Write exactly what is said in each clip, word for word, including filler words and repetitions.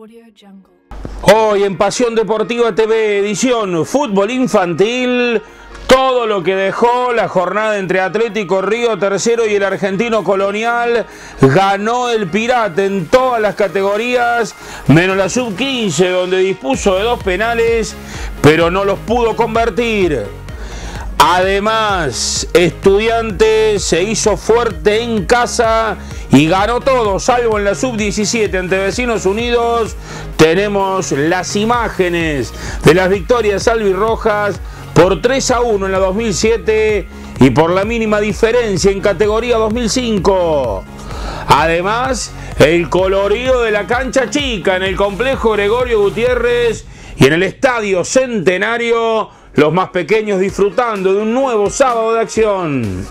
Audio Jungle. Hoy en Pasión Deportiva T V, edición fútbol infantil, todo lo que dejó la jornada entre Atlético Río Tercero y el Argentino Colonial. Ganó el Pirata en todas las categorías, menos la sub quince, donde dispuso de dos penales, pero no los pudo convertir. Además, Estudiantes se hizo fuerte en casa y ganó todo, salvo en la sub diecisiete ante Vecinos Unidos. Tenemos las imágenes de las victorias albirrojas por tres a uno en la dos mil siete y por la mínima diferencia en categoría dos mil cinco. Además, el colorido de la cancha chica en el complejo Gregorio Gutiérrez y en el Estadio Centenario, los más pequeños disfrutando de un nuevo sábado de acción.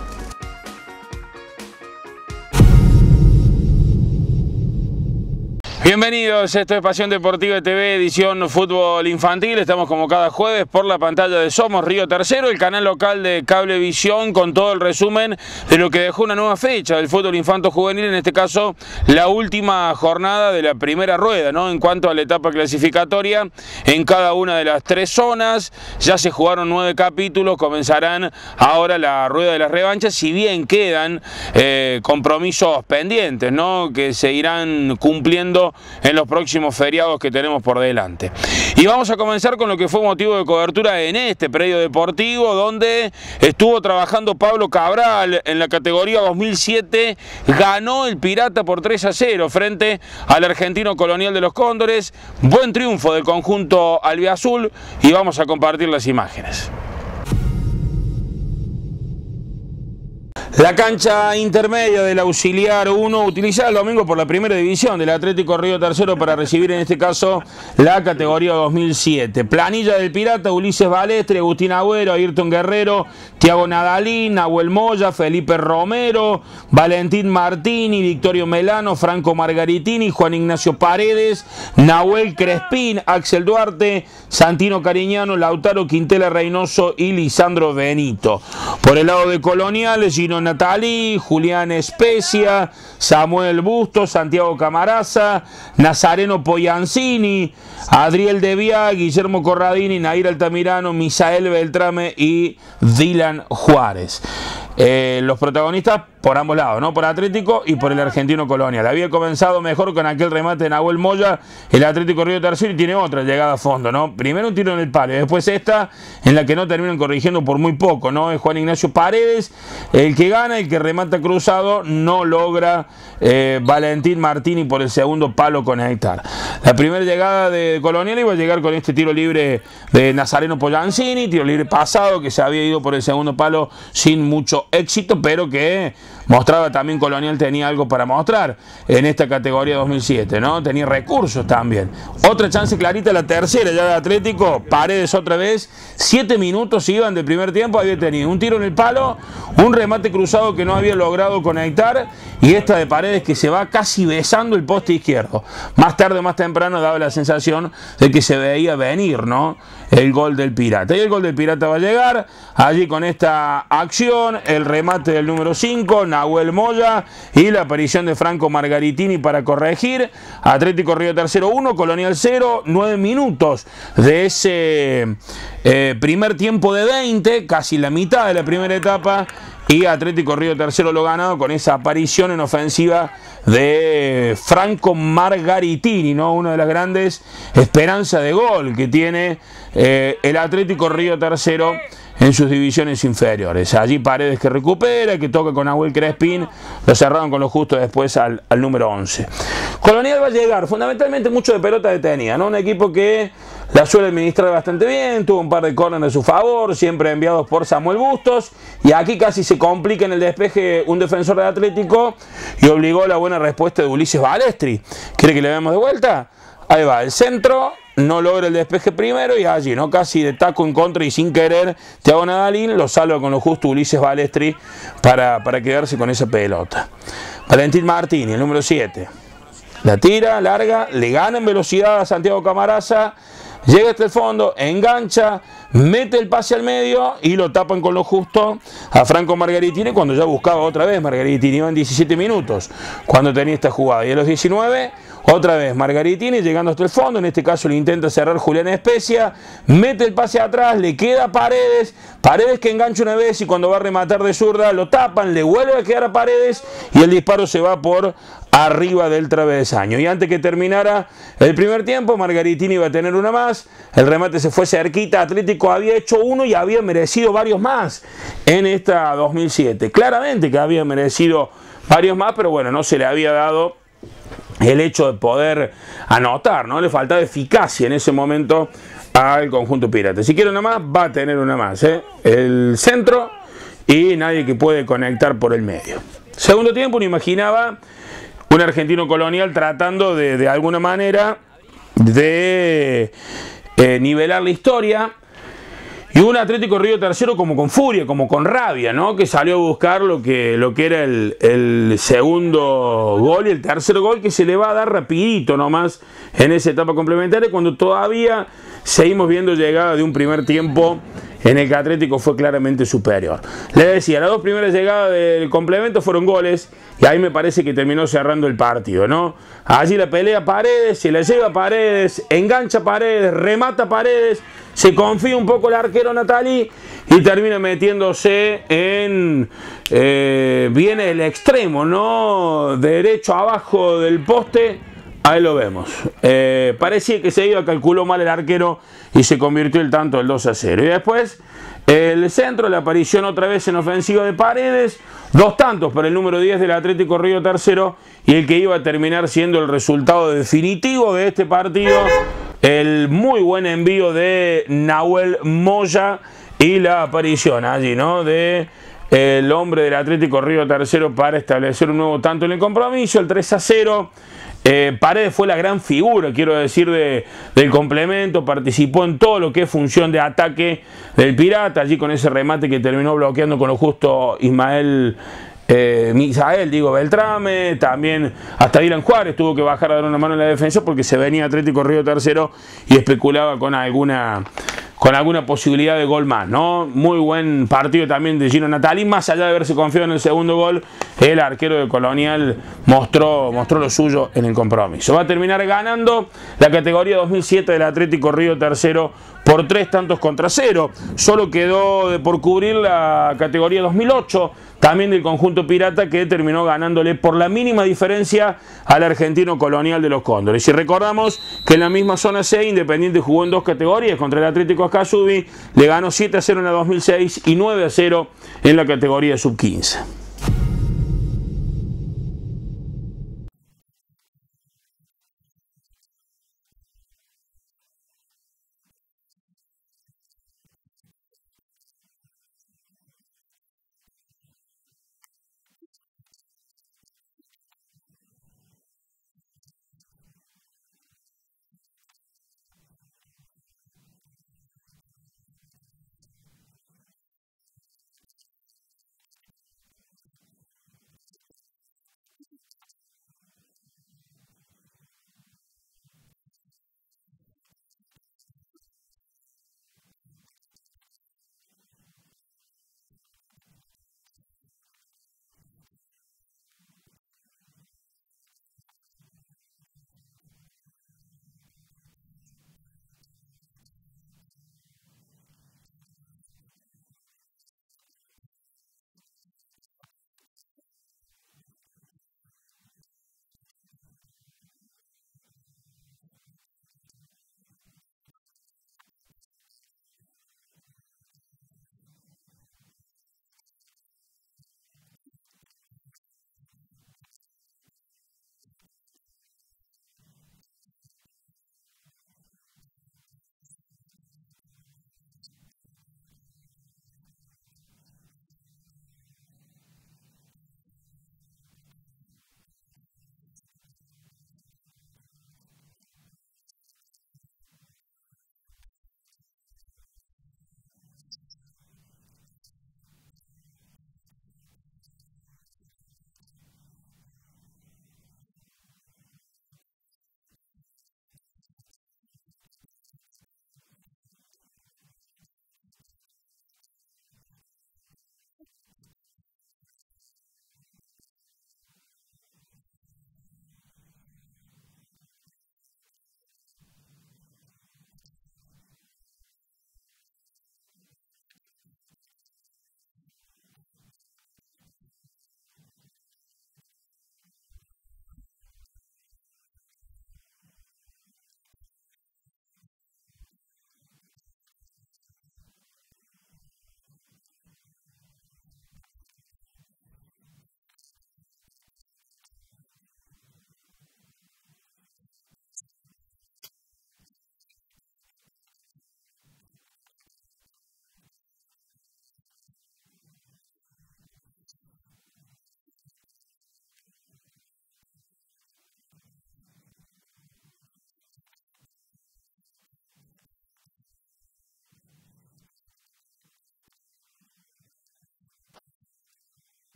Bienvenidos, esto es Pasión Deportiva T V, edición fútbol infantil. Estamos como cada jueves por la pantalla de Somos Río Tercero, el canal local de Cablevisión, con todo el resumen de lo que dejó una nueva fecha del fútbol infanto juvenil, en este caso la última jornada de la primera rueda, ¿no? En cuanto a la etapa clasificatoria, en cada una de las tres zonas ya se jugaron nueve capítulos, comenzarán ahora la rueda de las revanchas, si bien quedan eh, compromisos pendientes, ¿no? Que se irán cumpliendo en los próximos feriados que tenemos por delante. Y vamos a comenzar con lo que fue motivo de cobertura en este predio deportivo, donde estuvo trabajando Pablo Cabral en la categoría dos mil siete. Ganó el Pirata por tres a cero frente al Argentino Colonial de los Cóndores. Buen triunfo del conjunto albiazul y vamos a compartir las imágenes. La cancha intermedia del Auxiliar uno, utilizada el domingo por la primera división del Atlético Río Tercero para recibir en este caso la categoría dos mil siete. Planilla del Pirata: Ulises Balestre, Agustín Agüero, Ayrton Guerrero, Tiago Nadalín, Nahuel Moya, Felipe Romero, Valentín Martini, Victorio Melano, Franco Margaritini, Juan Ignacio Paredes, Nahuel Crespín, Axel Duarte, Santino Cariñano, Lautaro Quintela Reynoso y Lisandro Benito. Por el lado de Colonial, Gino Natalí, Julián Especia, Samuel Bustos, Santiago Camaraza, Nazareno Poyancini, Adriel Devia, Guillermo Corradini, Nair Altamirano, Misael Beltrame y Dylan Juárez. Eh, los protagonistas por ambos lados, ¿no? Por Atlético y por el Argentino Colonial. Había comenzado mejor con aquel remate de Nahuel Moya, el Atlético Río Tercero, y tiene otra llegada a fondo, ¿no? Primero un tiro en el palo y después esta en la que no terminan corrigiendo por muy poco, ¿no? Es Juan Ignacio Paredes el que gana, el que remata cruzado, no logra eh, Valentín Martini por el segundo palo conectar. La primera llegada de Colonial iba a llegar con este tiro libre de Nazareno Poyancini, tiro libre pasado que se había ido por el segundo palo sin mucho éxito, pero que mostraba también Colonial tenía algo para mostrar en esta categoría dos mil siete, ¿no? Tenía recursos también. Otra chance clarita, la tercera ya de Atlético, Paredes otra vez, siete minutos iban del primer tiempo, había tenido un tiro en el palo, un remate cruzado que no había logrado conectar y esta de Paredes que se va casi besando el poste izquierdo. Más tarde o más temprano daba la sensación de que se veía venir, ¿no? El gol del Pirata. Y el gol del Pirata va a llegar allí con esta acción, el remate del número cinco, Nahuel Moya, y la aparición de Franco Margaritini para corregir. Atlético Río Tercero uno, Colonial cero, nueve minutos de ese eh, primer tiempo de veinte, casi la mitad de la primera etapa, y Atlético Río Tercero lo ganado con esa aparición en ofensiva de Franco Margaritini, ¿no? Una de las grandes esperanzas de gol que tiene eh, el Atlético Río Tercero en sus divisiones inferiores. Allí Paredes que recupera, que toca con Nahuel Crespín, lo cerraron con lo justo después al, al número once. Colonial va a llegar, fundamentalmente mucho de pelota detenida, ¿no? Un equipo que la suele administrar bastante bien, tuvo un par de córneres a su favor, siempre enviados por Samuel Bustos, y aquí casi se complica en el despeje un defensor de Atlético y obligó la buena respuesta de Ulises Balestri. ¿Quiere que le veamos de vuelta? Ahí va, el centro, no logra el despeje primero y allí, ¿no? Casi de taco en contra y sin querer, Tiago Nadalín lo salva con lo justo Ulises Balestri para, para quedarse con esa pelota. Valentín Martini, el número siete. La tira, larga, le gana en velocidad a Santiago Camaraza, llega hasta el fondo, engancha, mete el pase al medio y lo tapan con lo justo a Franco Margaritini cuando ya buscaba otra vez Margaritini. Iban diecisiete minutos cuando tenía esta jugada y a los diecinueve otra vez Margaritini llegando hasta el fondo. En este caso le intenta cerrar Julián Especia, mete el pase atrás, le queda Paredes, Paredes que engancha una vez y cuando va a rematar de zurda lo tapan, le vuelve a quedar a Paredes y el disparo se va por arriba del travesaño. Y antes que terminara el primer tiempo, Margaritini iba a tener una más, el remate se fue cerquita, Atlético había hecho uno y había merecido varios más en esta dos mil siete. Claramente que había merecido varios más, pero bueno, no se le había dado el hecho de poder anotar, ¿no? Le faltaba eficacia en ese momento al conjunto pirata. Si quiere una más, va a tener una más, ¿eh? El centro y nadie que puede conectar por el medio. Segundo tiempo, uno imaginaba un Argentino Colonial tratando de, de alguna manera de eh, nivelar la historia. Y un Atlético Río Tercero como con furia, como con rabia, ¿no? Que salió a buscar lo que, lo que era el, el segundo gol y el tercer gol que se le va a dar rapidito nomás en esa etapa complementaria cuando todavía seguimos viendo llegada de un primer tiempo en el que Atlético fue claramente superior. Le decía, las dos primeras llegadas del complemento fueron goles y ahí me parece que terminó cerrando el partido, ¿no? Allí la pelea Paredes, se la lleva Paredes, engancha Paredes, remata Paredes, se confía un poco el arquero Natali y termina metiéndose en, eh, viene el extremo, ¿no? Derecho abajo del poste, ahí lo vemos. Eh, parecía que se iba, calculó mal el arquero y se convirtió el tanto del dos a cero. Y después el centro, la aparición otra vez en ofensiva de Paredes, dos tantos para el número diez del Atlético Río Tercero y el que iba a terminar siendo el resultado definitivo de este partido. El muy buen envío de Nahuel Moya y la aparición allí, ¿no? De el hombre del Atlético Río Tercero para establecer un nuevo tanto en el compromiso, el tres a cero. Eh, Paredes fue la gran figura, quiero decir, de, del complemento, participó en todo lo que es función de ataque del Pirata, allí con ese remate que terminó bloqueando con lo justo Ismael Eh, Misael, digo, Beltrame, también hasta Dylan Juárez tuvo que bajar a dar una mano en la defensa porque se venía Atlético Río Tercero y especulaba con alguna con alguna posibilidad de gol más, ¿no? Muy buen partido también de Gino Natali, más allá de haberse confiado en el segundo gol, el arquero de Colonial mostró, mostró lo suyo en el compromiso. Va a terminar ganando la categoría dos mil siete del Atlético Río Tercero por tres tantos contra cero. Solo quedó de por cubrir la categoría dos mil ocho, también del conjunto Pirata, que terminó ganándole por la mínima diferencia al Argentino Colonial de los Cóndores. Y recordamos que en la misma zona C, Independiente jugó en dos categorías contra el Atlético Ascasubi, le ganó siete a cero en la dos mil seis y nueve a cero en la categoría sub quince.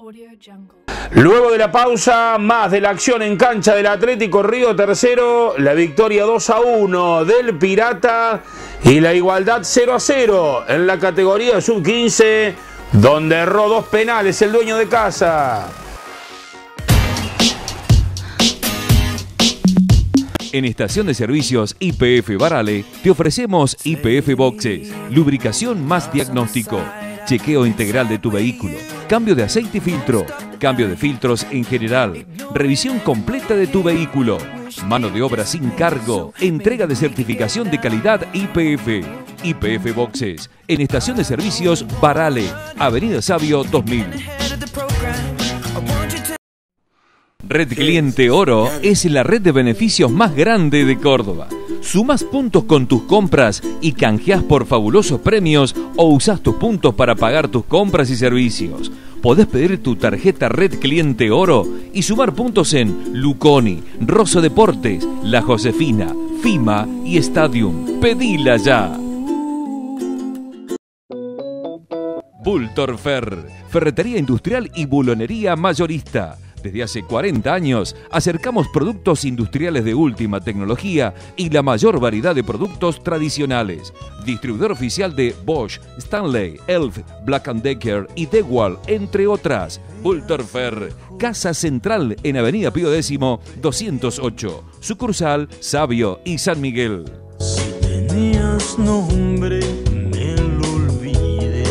Luego de la pausa, más de la acción en cancha del Atlético Río Tercero, la victoria dos a uno del Pirata y la igualdad cero a cero en la categoría sub quince, donde erró dos penales el dueño de casa. En Estación de Servicios Y P F Barale te ofrecemos Y P F Boxes, lubricación más diagnóstico, chequeo integral de tu vehículo, cambio de aceite y filtro, cambio de filtros en general, revisión completa de tu vehículo, mano de obra sin cargo, entrega de certificación de calidad Y P F. Y P F Boxes, en Estación de Servicios Barale, Avenida Sabio dos mil. Red Cliente Oro es la red de beneficios más grande de Córdoba. Sumás puntos con tus compras y canjeás por fabulosos premios o usás tus puntos para pagar tus compras y servicios. Podés pedir tu tarjeta Red Cliente Oro y sumar puntos en Luconi, Rosso Deportes, La Josefina, FIMA y Stadium. Pedila ya. Bultorfer, ferretería industrial y bulonería mayorista. Desde hace cuarenta años acercamos productos industriales de última tecnología y la mayor variedad de productos tradicionales. Distribuidor oficial de Bosch, Stanley, Elf, Black and Decker y DeWalt, entre otras. Bultorfer, Casa Central en Avenida Pío X doscientos ocho, sucursal Sabio y San Miguel. Si tenías nombre, me lo olvidé.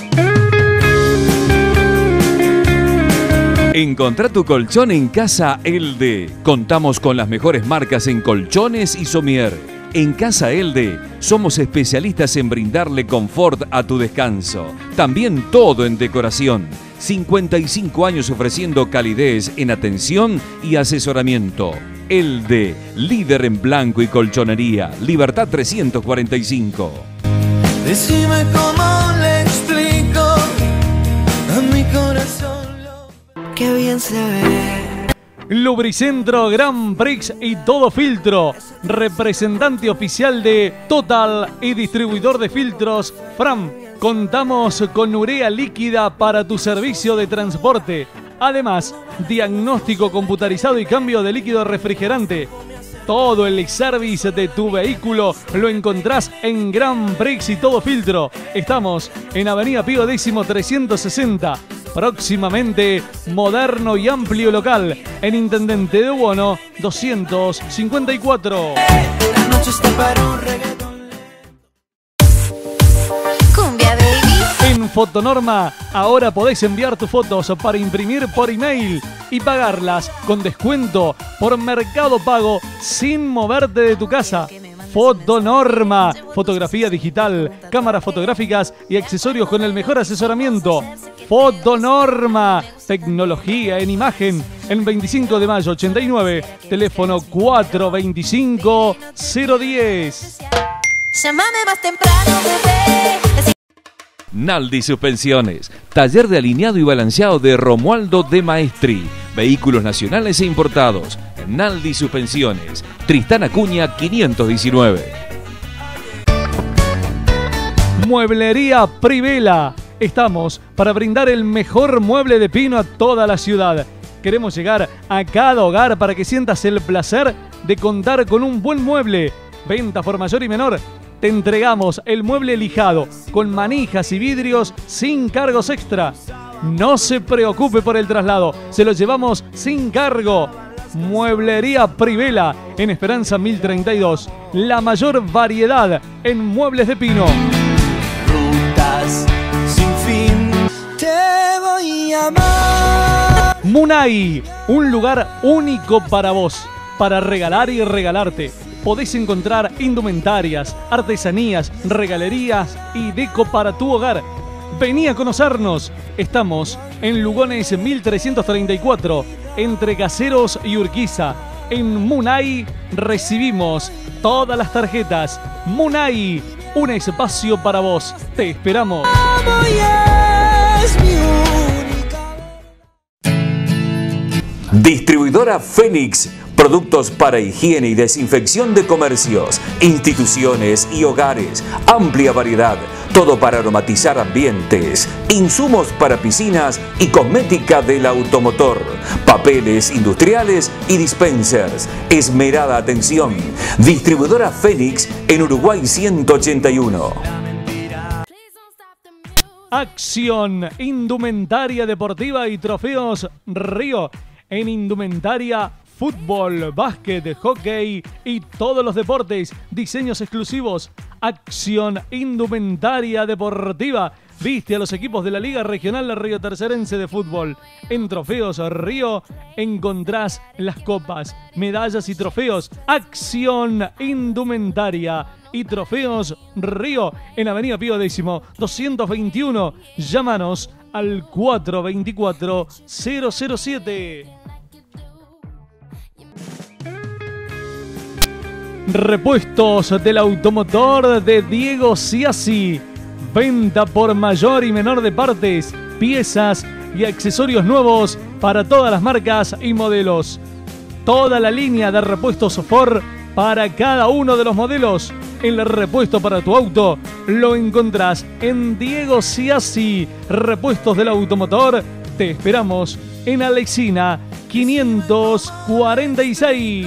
Encontrá tu colchón en Casa Elde. Contamos con las mejores marcas en colchones y somier. En Casa Elde somos especialistas en brindarle confort a tu descanso. También todo en decoración. cincuenta y cinco años ofreciendo calidez en atención y asesoramiento. Elde, líder en blanco y colchonería. Libertad trescientos cuarenta y cinco. Decime cómo le explico a mi corazón. Qué bien se ve. Lubricentro Gran Prix y Todo Filtro, representante oficial de Total y distribuidor de filtros Fram. Contamos con urea líquida para tu servicio de transporte. Además, diagnóstico computarizado y cambio de líquido refrigerante. Todo el service de tu vehículo lo encontrás en Gran Prix y Todo Filtro. Estamos en Avenida Pío X trescientos sesenta. Próximamente, moderno y amplio local en Intendente de Buono doscientos cincuenta y cuatro. La noche está para un reggaetón. Cumbia baby. En Fotonorma, ahora podés enviar tus fotos para imprimir por email y pagarlas con descuento por Mercado Pago sin moverte de tu casa. Fotonorma, fotografía digital, cámaras fotográficas y accesorios con el mejor asesoramiento. Fotonorma, tecnología en imagen, en veinticinco de mayo ochenta y nueve, teléfono cuatro veinticinco cero diez. Llámame más temprano, bebé. Naldi Suspensiones, taller de alineado y balanceado de Romualdo de Maestri. Vehículos nacionales e importados. Naldi Suspensiones, Tristán Acuña quinientos diecinueve. Mueblería Privela. Estamos para brindar el mejor mueble de pino a toda la ciudad. Queremos llegar a cada hogar para que sientas el placer de contar con un buen mueble. Venta por mayor y menor. Te entregamos el mueble lijado con manijas y vidrios sin cargos extra. No se preocupe por el traslado, se lo llevamos sin cargo. Mueblería Privela en Esperanza mil treinta y dos. La mayor variedad en muebles de pino. Rutas sin fin. Te voy a amar. Munay, un lugar único para vos, para regalar y regalarte. Podés encontrar indumentarias, artesanías, regalerías y deco para tu hogar. Vení a conocernos. Estamos en Lugones mil trescientos treinta y cuatro, entre Caseros y Urquiza. En Munay recibimos todas las tarjetas. Munay, un espacio para vos. Te esperamos. Distribuidora Fénix. Productos para higiene y desinfección de comercios, instituciones y hogares. Amplia variedad. Todo para aromatizar ambientes, insumos para piscinas y cosmética del automotor, papeles industriales y dispensers. Esmerada atención. Distribuidora Fénix en Uruguay ciento ochenta y uno. Acción, indumentaria deportiva y trofeos Río. En indumentaria, fútbol, básquet, hockey y todos los deportes. Diseños exclusivos. Acción, indumentaria deportiva. Viste a los equipos de la Liga Regional Río Tercerense de Fútbol. En Trofeos Río encontrás las copas, medallas y trofeos. Acción, indumentaria y Trofeos Río en Avenida Pío X, doscientos veintiuno. Llámanos al cuatro veinticuatro cero cero siete. Repuestos del automotor de Diego Ciasi. Venta por mayor y menor de partes, piezas y accesorios nuevos para todas las marcas y modelos. Toda la línea de repuestos Ford para cada uno de los modelos. El repuesto para tu auto lo encontrás en Diego Ciasi. Repuestos del automotor. Te esperamos en Alexina quinientos cuarenta y seis.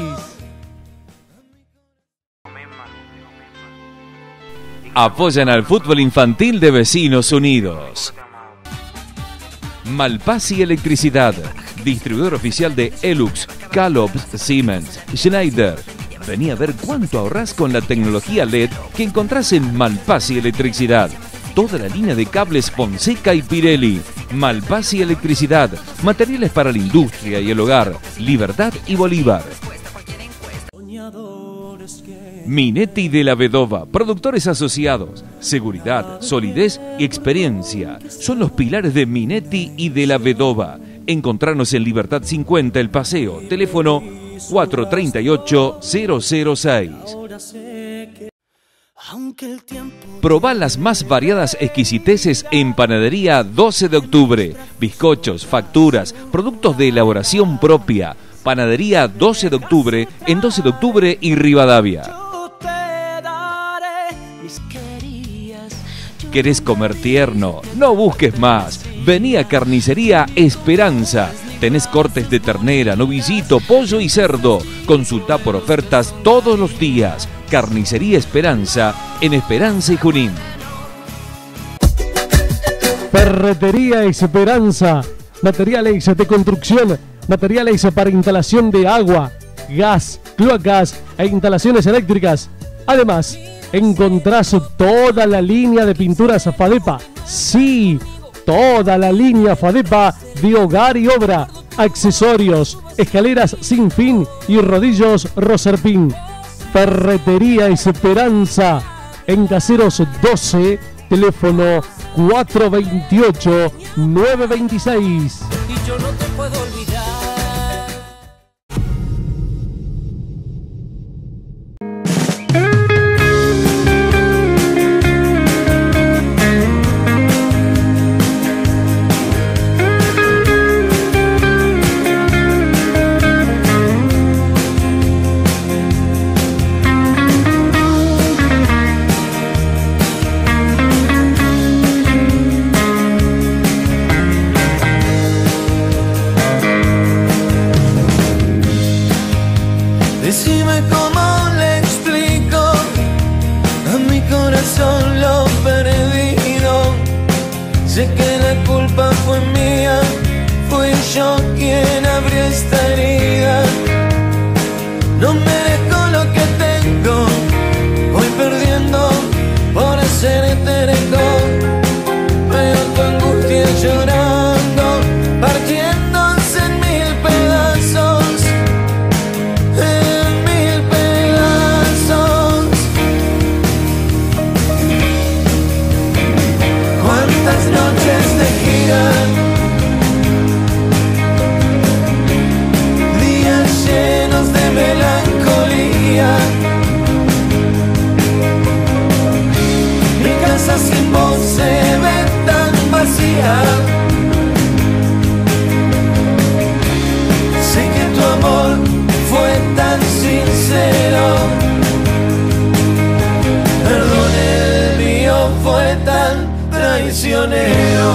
Apoyan al fútbol infantil de Vecinos Unidos. Malpasi Electricidad, distribuidor oficial de Elux, Calops, Siemens, Schneider. Vení a ver cuánto ahorrás con la tecnología L E D que encontrás en Malpasi Electricidad. Toda la línea de cables Fonseca y Pirelli. Malpasi Electricidad, materiales para la industria y el hogar. Libertad y Bolívar. Minetti de la Vedova, productores asociados, seguridad, solidez y experiencia. Son los pilares de Minetti y de la Vedova. Encontrarnos en Libertad cincuenta El Paseo, teléfono cuatro tres ocho cero cero seis. Probá las más variadas exquisiteces en Panadería doce de octubre. Bizcochos, facturas, productos de elaboración propia. Panadería doce de octubre en doce de octubre y Rivadavia. ¿Querés comer tierno? No busques más. Vení a Carnicería Esperanza. Tenés cortes de ternera, novillito, pollo y cerdo. Consultá por ofertas todos los días. Carnicería Esperanza en Esperanza y Junín. Ferretería Esperanza. Materiales de construcción. Materiales para instalación de agua, gas, cloacas e instalaciones eléctricas. Además, encontrás toda la línea de pinturas Fadepa. Sí, toda la línea Fadepa de hogar y obra. Accesorios, escaleras sin fin y rodillos Roserpin. Ferretería Esperanza. En Caseros doce, teléfono cuatro veintiocho nueve veintiséis. Y yo no te puedo olvidar. Decime cómo le explico a mi corazón lo perdido. Sé que la culpa fue mía, fui yo quien abrió esta herida. No merezco lo que tengo, voy perdiendo por ser terco. Veo tu angustia llorando, partiéndose en mil pedazos. Noches de gira prisionero.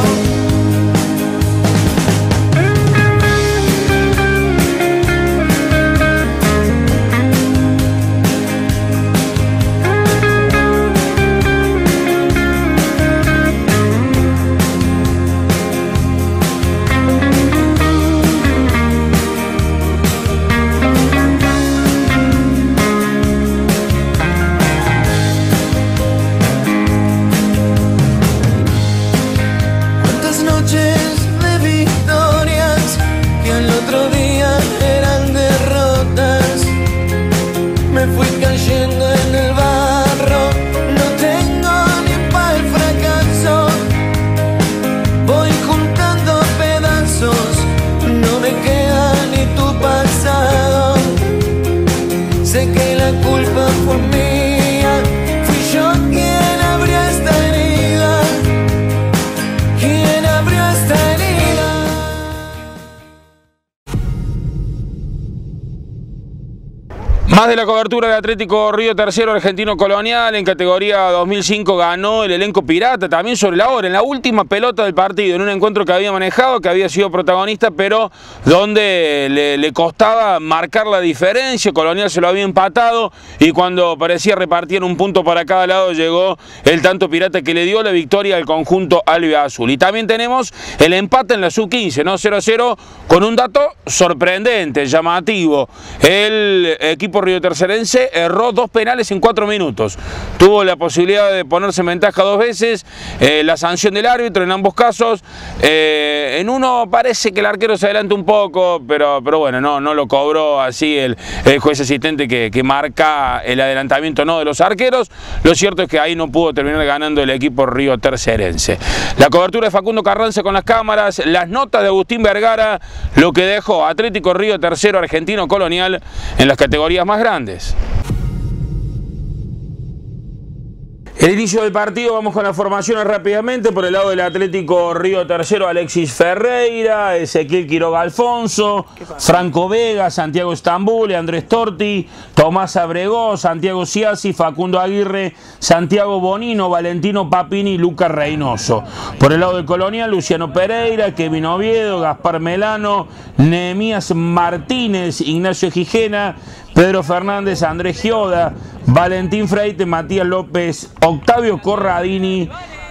Más de la cobertura del Atlético Río Tercero Argentino Colonial en categoría dos mil cinco ganó el elenco pirata, también sobre la hora, en la última pelota del partido, en un encuentro que había manejado, que había sido protagonista, pero donde le, le costaba marcar la diferencia. Colonial se lo había empatado y cuando parecía repartir un punto para cada lado llegó el tanto pirata que le dio la victoria al conjunto albiazul. Y también tenemos el empate en la sub quince, ¿no? cero a cero, con un dato sorprendente, llamativo. El equipo río tercerense erró dos penales en cuatro minutos. Tuvo la posibilidad de ponerse en ventaja dos veces, eh, la sanción del árbitro en ambos casos. Eh, en uno parece que el arquero se adelanta un poco, pero, pero bueno, no, no lo cobró así el, el juez asistente que, que marca el adelantamiento no de los arqueros. Lo cierto es que ahí no pudo terminar ganando el equipo río tercerense. La cobertura de Facundo Carranza con las cámaras, las notas de Agustín Vergara, lo que dejó Atlético Río Tercero Argentino Colonial en las categorías más grandes. El inicio del partido, vamos con las formaciones rápidamente. Por el lado del Atlético Río Tercero, Alexis Ferreira, Ezequiel Quiroga Alfonso, Franco Vega, Santiago Estambul, Andrés Torti, Tomás Abregó, Santiago Siasi, Facundo Aguirre, Santiago Bonino, Valentino Papini y Lucas Reynoso. Por el lado del Colonial, Luciano Pereira, Kevin Oviedo, Gaspar Melano, Nehemías Martínez, Ignacio Gijena, Pedro Fernández, Andrés Gioda, Valentín Freite, Matías López, Octavio Corradini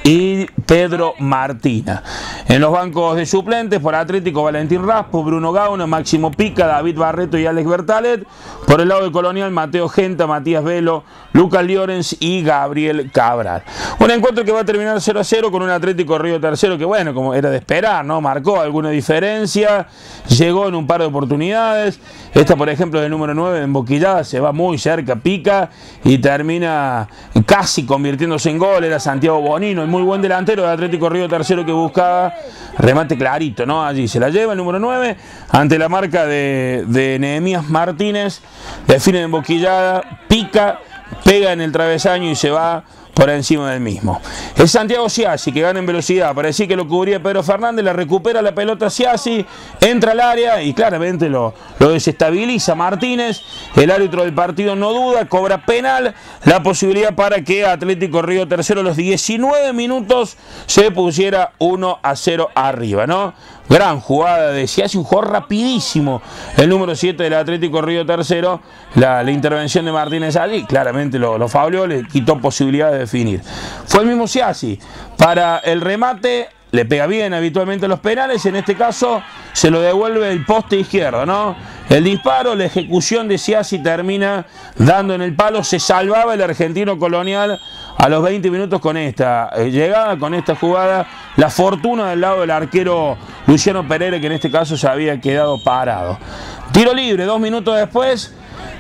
y Pedro Martina. En los bancos de suplentes, por Atlético, Valentín Raspo, Bruno Gauna, Máximo Pica, David Barreto y Alex Bertalet. Por el lado del Colonial, Mateo Genta, Matías Velo, Lucas Llorens y Gabriel Cabral. Un encuentro que va a terminar cero a cero con un Atlético Río Tercero que, bueno, como era de esperar, ¿no? Marcó alguna diferencia, llegó en un par de oportunidades. Esta, por ejemplo, del número nueve, en Boquillada, se va muy cerca, pica y termina casi convirtiéndose en gol. Era Santiago Bonino, el muy buen delantero de Atlético Río Tercero que buscaba remate clarito, ¿no? Allí se la lleva el número nueve ante la marca de, de Nehemías Martínez, define en Boquillada, pica, pega en el travesaño y se va por encima del mismo. Es Santiago Siasi que gana en velocidad, parecía que lo cubría Pedro Fernández, la recupera la pelota Siasi, entra al área y claramente lo, lo desestabiliza Martínez. El árbitro del partido no duda, cobra penal, la posibilidad para que Atlético Río Tercero a los diecinueve minutos se pusiera uno a cero arriba, ¿no? Gran jugada de Siasi, un jugador rapidísimo, el número siete del Atlético Río Tercero. La, la intervención de Martínez allí claramente lo, lo fauleó, le quitó posibilidad de definir. Fue el mismo Siasi para el remate, le pega bien habitualmente los penales, en este caso se lo devuelve el poste izquierdo, ¿no? El disparo, la ejecución de Siasi termina dando en el palo, se salvaba el argentino Colonial a los veinte minutos con esta eh, llegada, con esta jugada. La fortuna del lado del arquero Luciano Pereira, que en este caso se había quedado parado. Tiro libre, dos minutos después,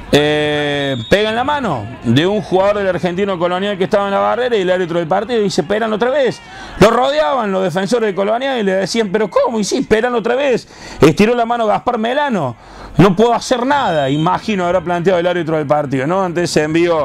eh, pega en la mano de un jugador del argentino Colonial que estaba en la barrera y el árbitro del partido dice: esperan otra vez. Lo rodeaban los defensores de Colonial y le decían: pero ¿cómo? Y sí, esperan otra vez. Estiró la mano Gaspar Melano. No puedo hacer nada, imagino habrá planteado el árbitro del partido, ¿no? Ante ese envío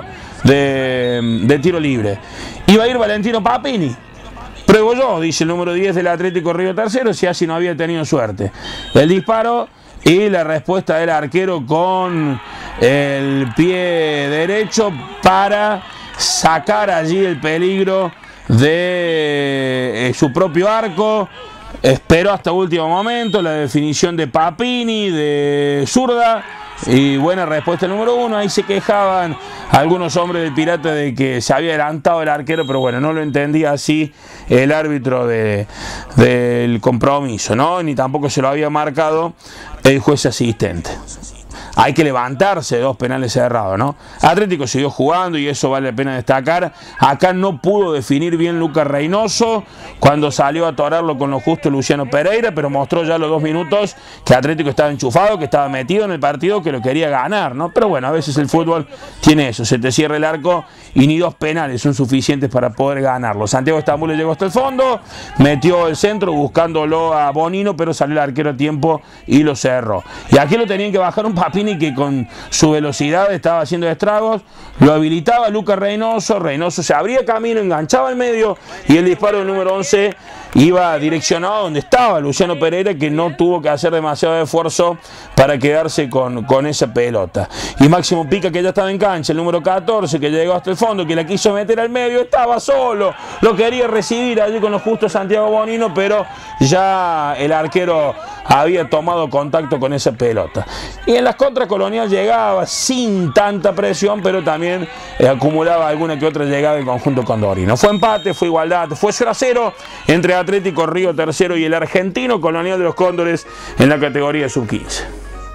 de, de tiro libre. Iba a ir Valentino Papini. Pruebo yo, dice el número diez del Atlético Río Tercero, si así no había tenido suerte. El disparo y la respuesta del arquero con el pie derecho para sacar allí el peligro de eh, su propio arco. Esperó hasta último momento la definición de Papini, de zurda, y buena respuesta el número uno. Ahí se quejaban algunos hombres del Pirata de que se había adelantado el arquero, pero bueno, no lo entendía así el árbitro de, del compromiso, ¿no? Ni tampoco se lo había marcado el juez asistente. Hay que levantarse de dos penales cerrados, ¿no? Atlético siguió jugando y eso vale la pena destacar. Acá no pudo definir bien Lucas Reynoso cuando salió a atorarlo con lo justo Luciano Pereira, pero mostró ya a los dos minutos que Atlético estaba enchufado, que estaba metido en el partido, que lo quería ganar, ¿no? Pero bueno, a veces el fútbol tiene eso, se te cierra el arco y ni dos penales son suficientes para poder ganarlo. Santiago Estambul llegó hasta el fondo, metió el centro buscándolo a Bonino, pero salió el arquero a tiempo y lo cerró. Y aquí lo tenían que bajar un Papini que con su velocidad estaba haciendo estragos, lo habilitaba Lucas Reynoso, Reynoso se abría camino, enganchaba al medio y el disparo del número once iba direccionado donde estaba Luciano Pereira, que no tuvo que hacer demasiado esfuerzo para quedarse con, con esa pelota. Y Máximo Pica, que ya estaba en cancha, el número catorce, que llegó hasta el fondo, que la quiso meter al medio, estaba solo, lo quería recibir allí con lo justo Santiago Bonino, pero ya el arquero había tomado contacto con esa pelota. Y en las contras Colonial llegaba sin tanta presión, pero también eh, acumulaba alguna que otra llegada del conjunto condorino. Fue empate, fue igualdad, fue cero a cero entre Atlético Río Tercero y el argentino Colonial de los Cóndores en la categoría sub quince.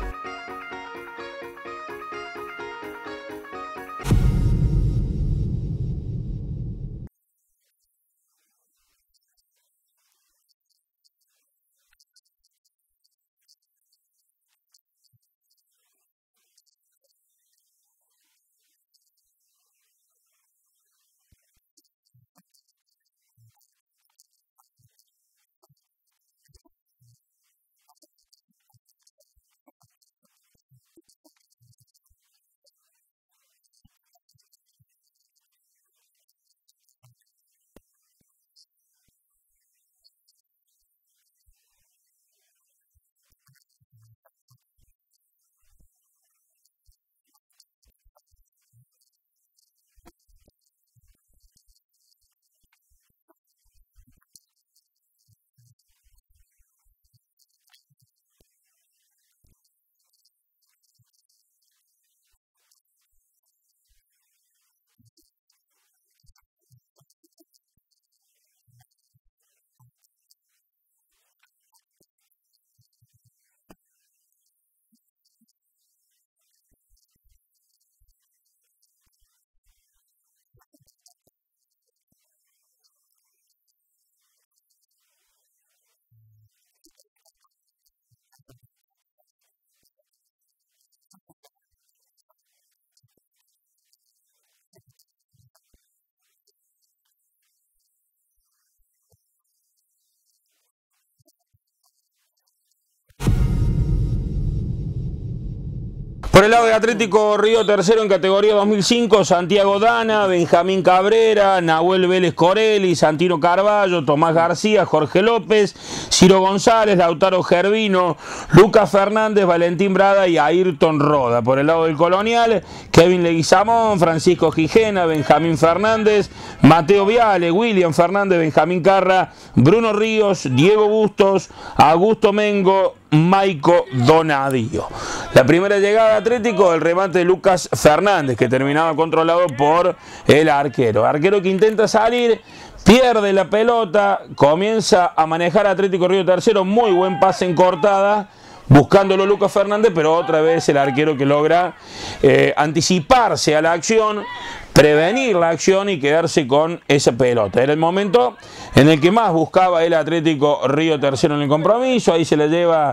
Por el lado de Atlético Río Tercero en categoría dos mil cinco, Santiago Dana, Benjamín Cabrera, Nahuel Vélez Corelli, Santino Carballo, Tomás García, Jorge López, Ciro González, Lautaro Gervino, Lucas Fernández, Valentín Brada y Ayrton Roda. Por el lado del Colonial, Kevin Leguizamón, Francisco Gijena, Benjamín Fernández, Mateo Viale, William Fernández, Benjamín Carra, Bruno Ríos, Diego Bustos, Augusto Mengo, Maico Donadío. La primera llegada de Atlético, el remate de Lucas Fernández, que terminaba controlado por el arquero. Arquero que intenta salir, pierde la pelota, comienza a manejar Atlético Río Tercero, muy buen pase en cortada, buscándolo Lucas Fernández, pero otra vez el arquero que logra eh, anticiparse a la acción, prevenir la acción y quedarse con esa pelota. Era el momento en el que más buscaba el Atlético Río Tercero en el compromiso. Ahí se la lleva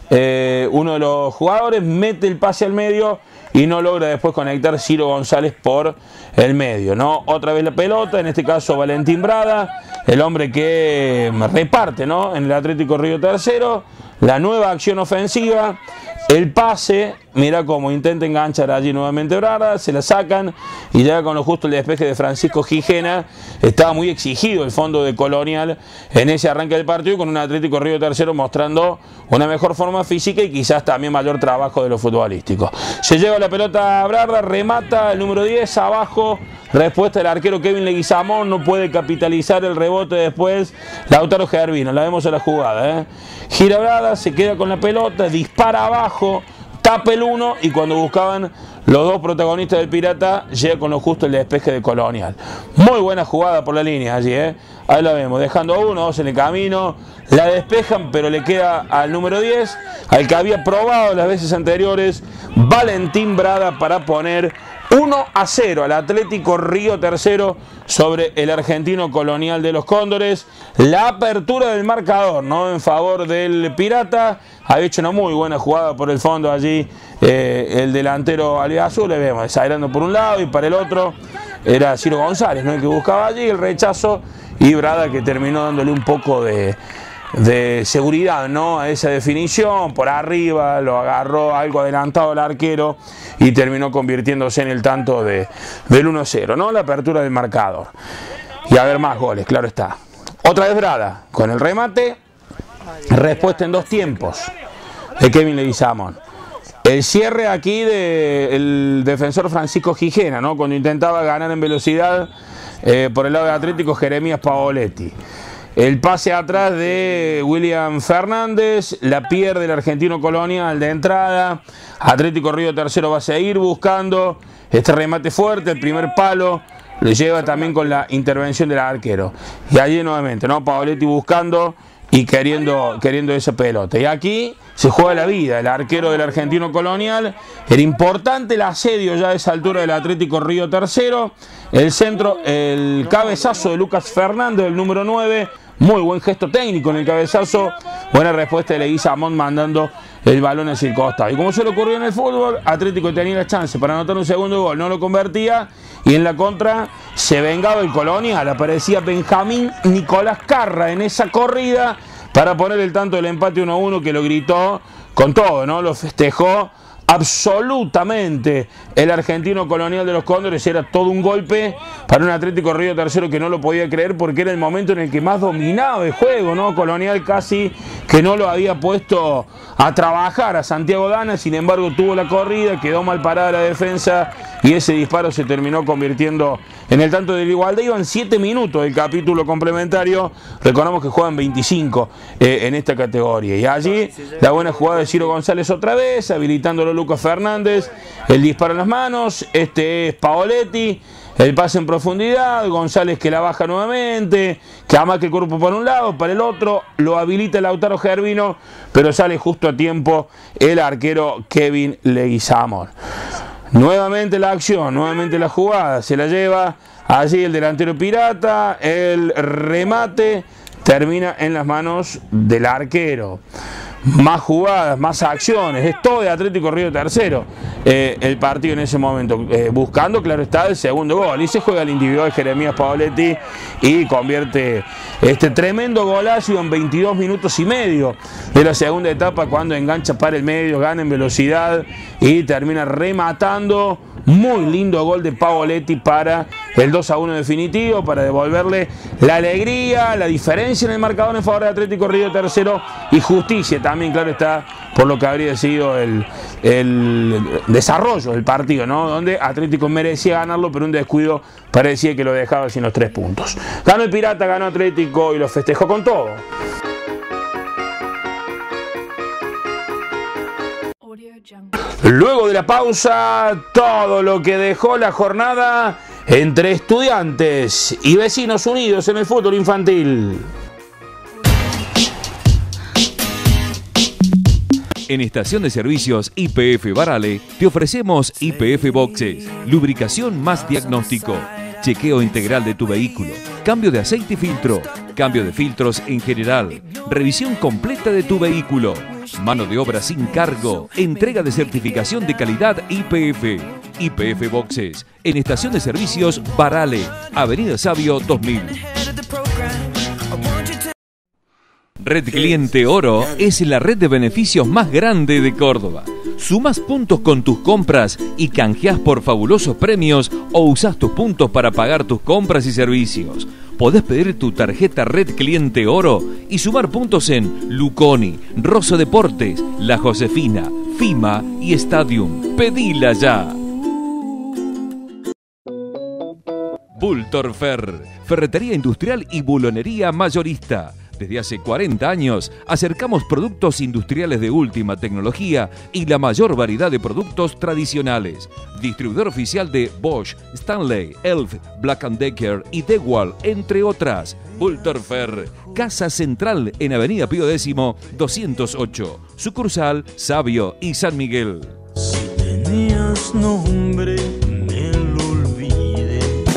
eh, uno de los jugadores, mete el pase al medio y no logra después conectar Ciro González por el medio, ¿no? Otra vez la pelota, en este caso Valentín Brada, el hombre que reparte, ¿no?, en el Atlético Río Tercero, la nueva acción ofensiva, el pase Mirá cómo intenta enganchar allí nuevamente Brada, se la sacan y llega con lo justo el despeje de Francisco Gijena. Estaba muy exigido el fondo de Colonial en ese arranque del partido, con un Atlético Río Tercero mostrando una mejor forma física y quizás también mayor trabajo de lo futbolístico. Se lleva la pelota a Brada, remata el número diez abajo. Respuesta del arquero Kevin Leguizamón, no puede capitalizar el rebote después. Lautaro Gervino, la vemos en la jugada. ¿eh? Gira Brada, se queda con la pelota, dispara abajo, tapa el uno y cuando buscaban los dos protagonistas del Pirata, llega con lo justo el despeje de Colonial. Muy buena jugada por la línea allí, ¿eh? Ahí la vemos, dejando a uno, dos en el camino, la despejan, pero le queda al número diez, al que había probado las veces anteriores, Valentín Brada, para poner uno a cero al Atlético Río Tercero sobre el argentino Colonial de los Cóndores. La apertura del marcador, ¿no?, en favor del Pirata. Ha hecho una muy buena jugada por el fondo allí eh, el delantero albiazul. Le vemos desairando por un lado y para el otro era Ciro González, ¿no?, el que buscaba allí el rechazo, y Brada que terminó dándole un poco de... de seguridad, ¿no?, a esa definición. Por arriba lo agarró algo adelantado el arquero y terminó convirtiéndose en el tanto de, del uno a cero, ¿no?, la apertura del marcador. Y a ver más goles, claro está. Otra vez Brada con el remate, respuesta en dos tiempos de Kevin Leguizamón. El cierre aquí del defensor Francisco Gijena, ¿no?, cuando intentaba ganar en velocidad eh, por el lado de Atlético Jeremías Paoletti. El pase atrás de William Fernández, la pierde el argentino Colonial de entrada. Atlético Río Tercero va a seguir buscando este remate fuerte, el primer palo, lo lleva también con la intervención del arquero. Y allí nuevamente, ¿no?, Paoletti buscando y queriendo, queriendo esa pelota. Y aquí se juega la vida, el arquero del argentino Colonial. Era importante el asedio ya a esa altura del Atlético Río Tercero. El centro, el cabezazo de Lucas Fernández, el número nueve. Muy buen gesto técnico en el cabezazo. Buena respuesta de Leguizamón mandando el balón hacia el costado. Y como se le ocurrió en el fútbol, Atlético tenía la chance para anotar un segundo gol, no lo convertía. Y en la contra se vengaba el Colonial. Aparecía Benjamín Nicolás Carra en esa corrida para poner el tanto del empate uno a uno, que lo gritó con todo, ¿no? Lo festejó absolutamente el argentino Colonial de los Cóndores. Era todo un golpe para un Atlético Río Tercero que no lo podía creer, porque era el momento en el que más dominaba el juego, ¿no? Colonial casi que no lo había puesto a trabajar a Santiago Dana. Sin embargo tuvo la corrida, quedó mal parada la defensa y ese disparo se terminó convirtiendo en el tanto de la igualdad. Iban siete minutos del capítulo complementario. Recordamos que juegan veinticinco eh, en esta categoría. Y allí la buena jugada de Ciro González otra vez, habilitándolo Lucas Fernández. El disparo en las manos. Este es Paoletti. El pase en profundidad. González que la baja nuevamente. Que amaca el cuerpo para un lado, para el otro. Lo habilita Lautaro Gervino. Pero sale justo a tiempo el arquero Kevin Leguizamón. Nuevamente la acción, nuevamente la jugada, se la lleva allí el delantero Pirata, el remate termina en las manos del arquero. Más jugadas, más acciones, es todo de Atlético Río Tercero eh, el partido en ese momento, eh, buscando, claro está, el segundo gol. Y se juega el individual de Jeremías Paoletti y convierte este tremendo golazo en veintidós minutos y medio de la segunda etapa, cuando engancha para el medio, gana en velocidad y termina rematando. Muy lindo gol de Paoletti para el dos a uno definitivo, para devolverle la alegría, la diferencia en el marcador en favor de Atlético Río Tercero, y justicia también, claro está, por lo que habría sido el, el desarrollo del partido, ¿no? Donde Atlético merecía ganarlo, pero un descuido parecía que lo dejaba sin los tres puntos. Ganó el Pirata, ganó Atlético y lo festejó con todo. Luego de la pausa, todo lo que dejó la jornada entre Estudiantes y Vecinos Unidos en el fútbol infantil. En Estación de Servicios Y P F Barale te ofrecemos Y P F Boxes, lubricación más diagnóstico, chequeo integral de tu vehículo, cambio de aceite y filtro, cambio de filtros en general, revisión completa de tu vehículo, mano de obra sin cargo, entrega de certificación de calidad Y P F. Y P F Boxes, en Estación de Servicios Barale, Avenida Sabio dos mil. Red Cliente Oro es la red de beneficios más grande de Córdoba. Sumás puntos con tus compras y canjeás por fabulosos premios o usás tus puntos para pagar tus compras y servicios. Podés pedir tu tarjeta Red Cliente Oro y sumar puntos en Luconi, Rosso Deportes, La Josefina, FIMA y Stadium. Pedila ya. Bultorfer, ferretería industrial y bulonería mayorista. Desde hace cuarenta años acercamos productos industriales de última tecnología y la mayor variedad de productos tradicionales. Distribuidor oficial de Bosch, Stanley, Elf, Black and Decker y DeWalt, entre otras. Bultorfer, Casa Central en Avenida Pío X, doscientos ocho. Sucursal Sabio y San Miguel. Si tenías nombre, me lo olvidé.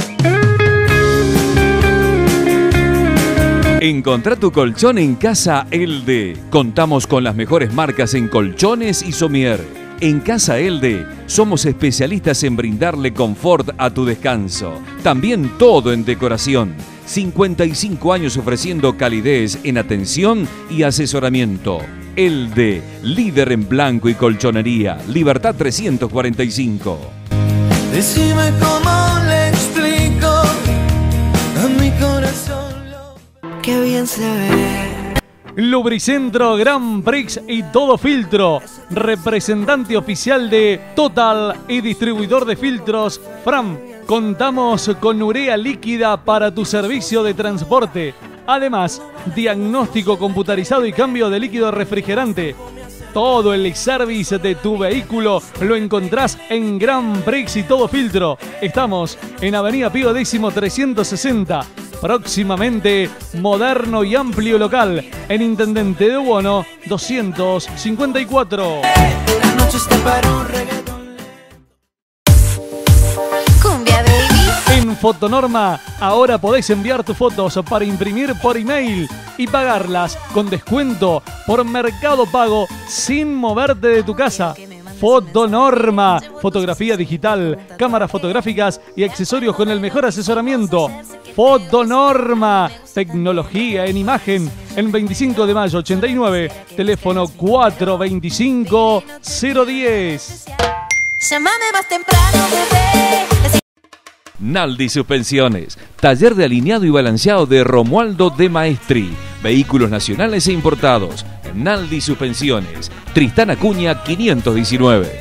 Encontrá tu colchón en Casa Elde. Contamos con las mejores marcas en colchones y somier. En Casa Elde somos especialistas en brindarle confort a tu descanso. También todo en decoración. cincuenta y cinco años ofreciendo calidez en atención y asesoramiento. Elde, líder en blanco y colchonería. Libertad trescientos cuarenta y cinco. Decime cómo le explico a mi corazón. Qué bien se ve. Lubricentro Gran Prix y Todo Filtro, representante oficial de Total y distribuidor de filtros Fram. Contamos con urea líquida para tu servicio de transporte. Además, diagnóstico computarizado y cambio de líquido refrigerante. Todo el service de tu vehículo lo encontrás en Gran Prix y Todo Filtro. Estamos en Avenida Pío X trescientos sesenta. Próximamente, moderno y amplio local en Intendente de Buono doscientos cincuenta y cuatro. La noche está para un reggaetón. Cumbia baby. En Fotonorma, ahora podés enviar tus fotos para imprimir por email y pagarlas con descuento por Mercado Pago sin moverte de tu casa. Fotonorma, fotografía digital, cámaras fotográficas y accesorios con el mejor asesoramiento. Fotonorma, tecnología en imagen, en veinticinco de mayo ochenta y nueve, teléfono cuatro veinticinco cero diez. Llámame más temprano, bebé. Naldi Suspensiones, taller de alineado y balanceado de Romualdo de Maestri. Vehículos nacionales e importados. Naldi Suspensiones, Tristán Acuña quinientos diecinueve.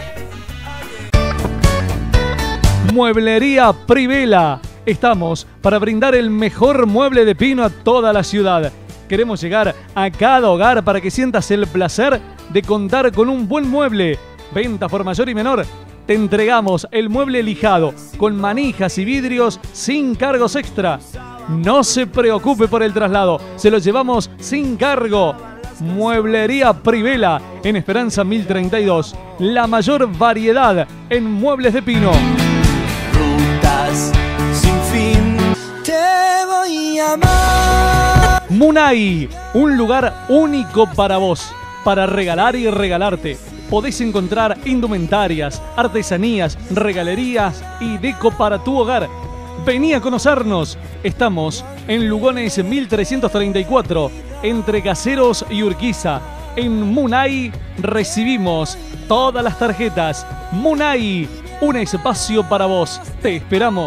Mueblería Privela. Estamos para brindar el mejor mueble de pino a toda la ciudad. Queremos llegar a cada hogar para que sientas el placer de contar con un buen mueble. Venta por mayor y menor. Te entregamos el mueble lijado con manijas y vidrios sin cargos extra. No se preocupe por el traslado, se lo llevamos sin cargo. Mueblería Privela en Esperanza mil treinta y dos. La mayor variedad en muebles de pino. Rutas sin fin. Te voy a amar. Munay, un lugar único para vos, para regalar y regalarte. Podés encontrar indumentarias, artesanías, regalerías y deco para tu hogar. Vení a conocernos. Estamos en Lugones mil trescientos treinta y cuatro, entre Caseros y Urquiza. En Munay recibimos todas las tarjetas. Munay, un espacio para vos. Te esperamos.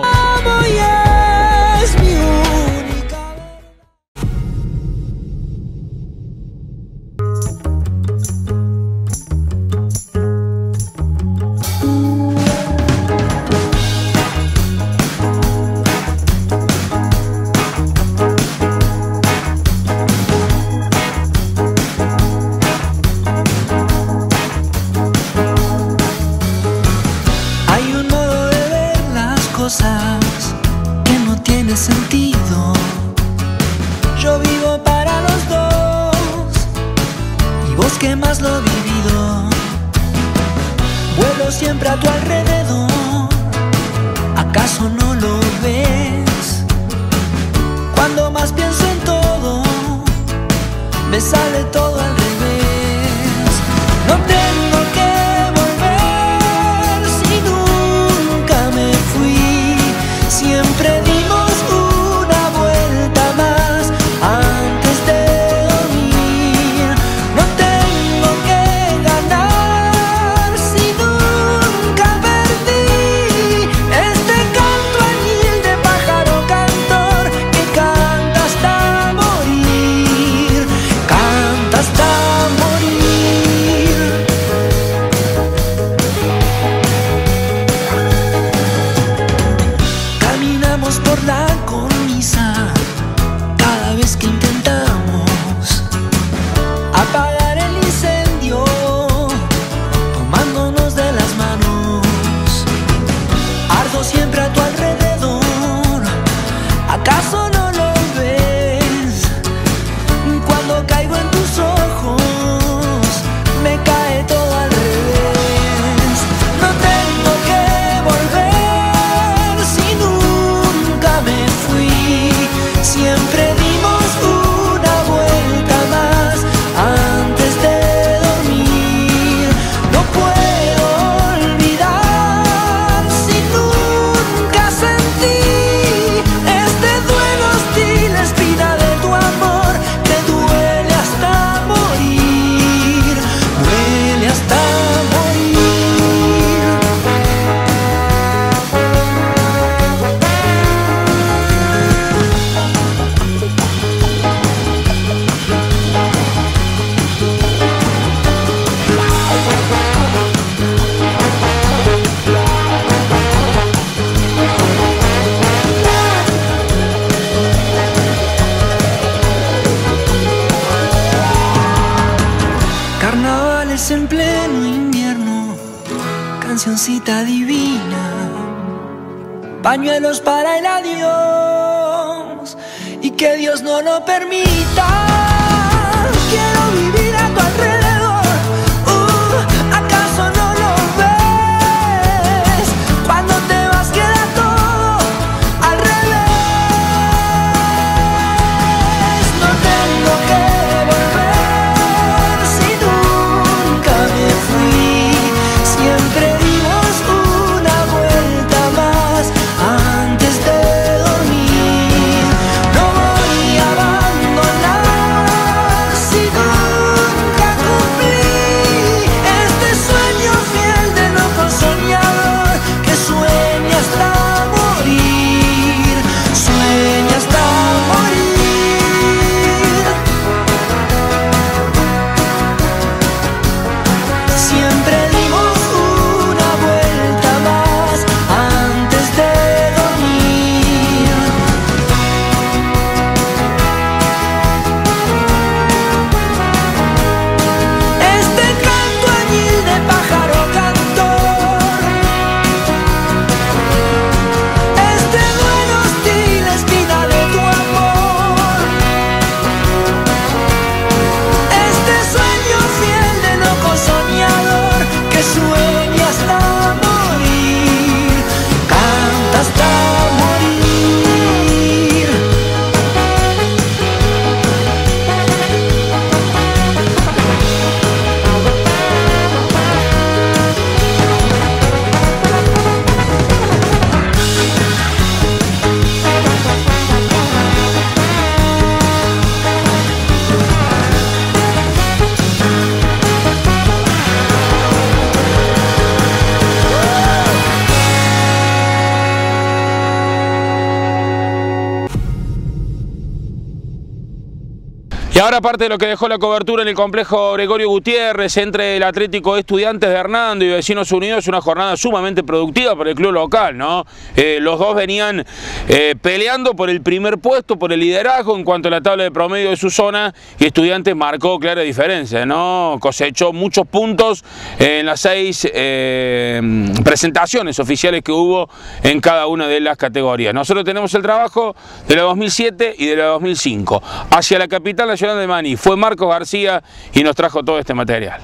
Que no tiene sentido. Yo vivo para los dos y vos que más lo vivido. Vuelo siempre a tu alrededor. ¿Acaso no lo ves? Cuando más pienso en todo, me sale todo al revés. No tengo que volver si nunca me fui. Siempre dimos una vuelta más antes de dormir. No tengo que ganar cancioncita divina, pañuelos para el adiós, y que Dios no lo permita. Quiero vivir a tu alrededor. Uh, ¿acaso no lo ves? Cuando te vas queda todo al revés. No tengo que volver si nunca me fui. Siempre dimos una vuelta más antes de dormir. No voy a abandonar si nunca cumplí este sueño fiel de loco soñador que sueña hasta morir, sueña hasta morir. Siempre dimos una vuelta más antes de dormir. Este canto añil de pájaro cantor, este duelo hostil, espina de tu amor, este sueño fiel de loco soñador que sueña hasta morir, canta hasta morir. Y ahora parte de lo que dejó la cobertura en el complejo Gregorio Gutiérrez entre el Atlético Estudiantes de Hernando y Vecinos Unidos, una jornada sumamente productiva para el club local, ¿no? Eh, los dos venían eh, peleando por el primer puesto, por el liderazgo en cuanto a la tabla de promedio de su zona, y Estudiantes marcó clara diferencia, ¿no? Cosechó muchos puntos en las seis eh, presentaciones oficiales que hubo en cada una de las categorías. Nosotros tenemos el trabajo de la dos mil siete y de la dos mil cinco. Hacia la capital nacional de Maní fue Marcos García y nos trajo todo este material.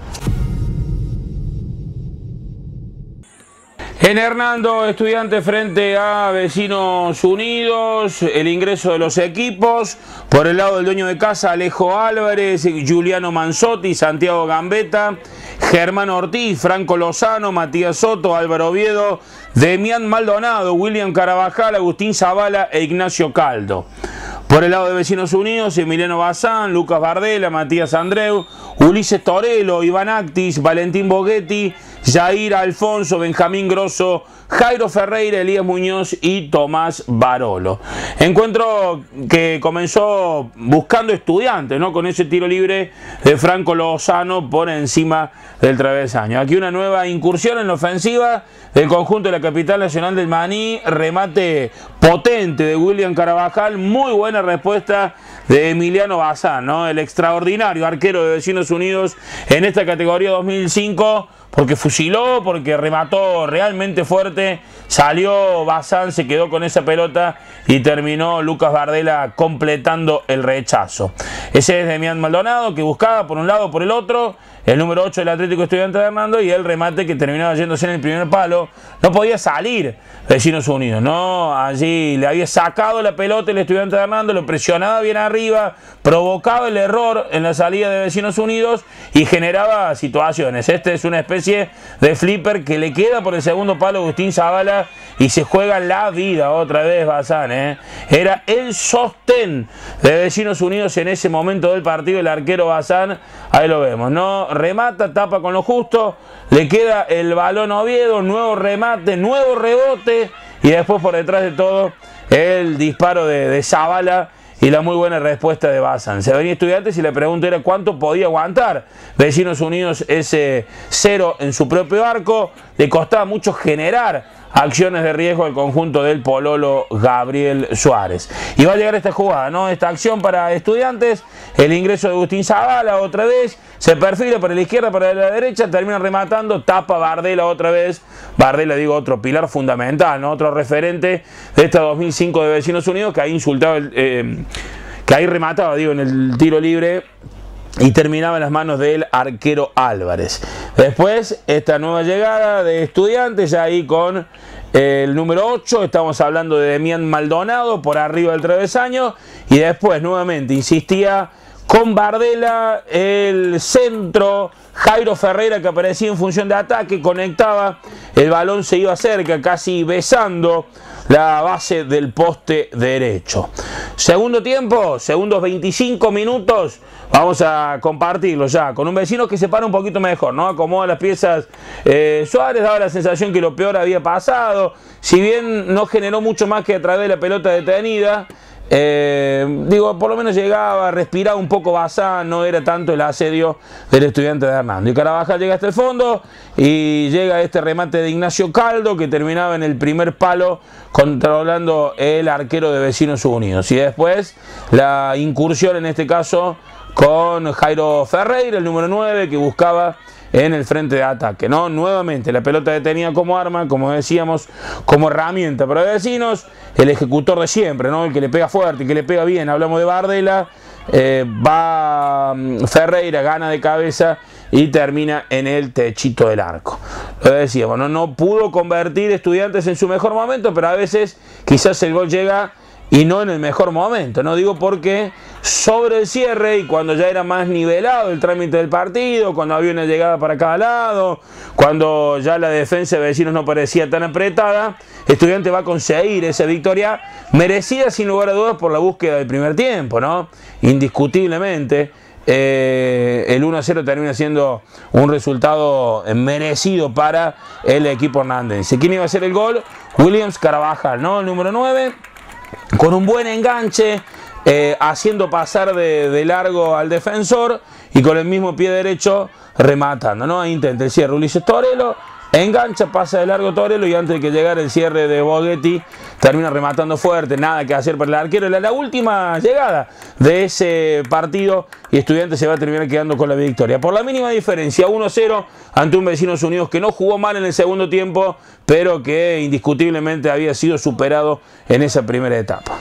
En Hernando, Estudiantes frente a Vecinos Unidos, el ingreso de los equipos. Por el lado del dueño de casa, Alejo Álvarez, Juliano Manzotti, Santiago Gambetta, Germán Ortiz, Franco Lozano, Matías Soto, Álvaro Oviedo, Demián Maldonado, William Carabajal, Agustín Zavala e Ignacio Caldo. Por el lado de Vecinos Unidos, Emiliano Bazán, Lucas Bardela, Matías Andreu, Ulises Torello, Iván Actis, Valentín Boghetti, Jair Alfonso, Benjamín Grosso, Jairo Ferreira, Elías Muñoz y Tomás Barolo. Encuentro que comenzó buscando Estudiantes, ¿no? Con ese tiro libre de Franco Lozano por encima del travesaño. Aquí una nueva incursión en la ofensiva del conjunto de la capital nacional del Maní. Remate potente de William Carabajal. Muy buena respuesta de Emiliano Bazán, ¿no? El extraordinario arquero de Vecinos Unidos en esta categoría dos mil cinco. Porque fusiló, porque remató realmente fuerte, salió Bazán, se quedó con esa pelota y terminó Lucas Bardela completando el rechazo. Ese es Demián Maldonado, que buscaba por un lado por el otro, el número ocho del Atlético Estudiante de Hernando, y el remate que terminaba yéndose en el primer palo. No podía salir Vecinos Unidos, ¿no? Allí le había sacado la pelota el Estudiante de Hernando, lo presionaba bien arriba, provocaba el error en la salida de Vecinos Unidos y generaba situaciones. Este es una especie de flipper que le queda por el segundo palo a Agustín Zavala y se juega la vida otra vez Bazán, ¿eh? Era el sostén de Vecinos Unidos en ese momento del partido, el arquero Bazán. Ahí lo vemos, ¿no? Remata, tapa con lo justo, le queda el balón a Oviedo, nuevo remate, nuevo rebote y después por detrás de todo el disparo de, de Zavala y la muy buena respuesta de Bazán. Se venía Estudiantes y la pregunta era cuánto podía aguantar Vecinos Unidos ese cero en su propio arco. Le costaba mucho generar acciones de riesgo al conjunto del pololo Gabriel Suárez. Y va a llegar esta jugada, ¿no? Esta acción para Estudiantes, el ingreso de Agustín Zavala otra vez, se perfila para la izquierda, para la derecha, termina rematando, tapa Bardela otra vez. Bardela, digo, otro pilar fundamental, ¿no? Otro referente de esta dos mil cinco de Vecinos Unidos, que ahí insultaba, el, eh, que ahí remataba, digo, en el tiro libre y terminaba en las manos del arquero Álvarez. Después, esta nueva llegada de Estudiantes, ya ahí con el número ocho, estamos hablando de Demián Maldonado, por arriba del travesaño, y después, nuevamente, insistía con Bardela, el centro, Jairo Ferreira, que aparecía en función de ataque, conectaba, el balón se iba cerca, casi besando la base del poste derecho. Segundo tiempo, segundos veinticinco minutos, vamos a compartirlo ya con un vecino que se para un poquito mejor, ¿no? Acomoda las piezas eh, Suárez, daba la sensación que lo peor había pasado, si bien no generó mucho más que a través de la pelota detenida. Eh, digo, por lo menos llegaba, respiraba un poco Bazán, no era tanto el asedio del Estudiante de Hernando. Y Carabajal llega hasta el fondo y llega este remate de Ignacio Caldo, que terminaba en el primer palo controlando el arquero de Vecinos Unidos. Y después la incursión, en este caso con Jairo Ferreira, el número nueve, que buscaba en el frente de ataque, ¿no? Nuevamente la pelota detenida como arma, como decíamos, como herramienta para Vecinos, el ejecutor de siempre, ¿no? El que le pega fuerte, el que le pega bien. Hablamos de Bardela, eh, va Ferreira, gana de cabeza y termina en el techito del arco. Lo decíamos, ¿no? No pudo convertir Estudiantes en su mejor momento, pero a veces quizás el gol llega y no en el mejor momento, no digo porque sobre el cierre y cuando ya era más nivelado el trámite del partido, cuando había una llegada para cada lado, cuando ya la defensa de Vecinos no parecía tan apretada, Estudiante va a conseguir esa victoria merecida sin lugar a dudas por la búsqueda del primer tiempo, ¿no? Indiscutiblemente. Eh, el uno a cero termina siendo un resultado merecido para el equipo hernandense. ¿Quién iba a hacer el gol? Williams Carabajal, ¿no? El número nueve. Con un buen enganche, eh, haciendo pasar de, de largo al defensor y con el mismo pie derecho rematando, ¿no? Ahí intenta el cierre Ulises Torello, engancha, pasa de largo Torello y antes de que llegara el cierre de Bogetti termina rematando fuerte, nada que hacer para el arquero. La, la última llegada de ese partido y Estudiantes se va a terminar quedando con la victoria. Por la mínima diferencia, uno a cero ante un Vecinos Unidos que no jugó mal en el segundo tiempo, pero que indiscutiblemente había sido superado en esa primera etapa.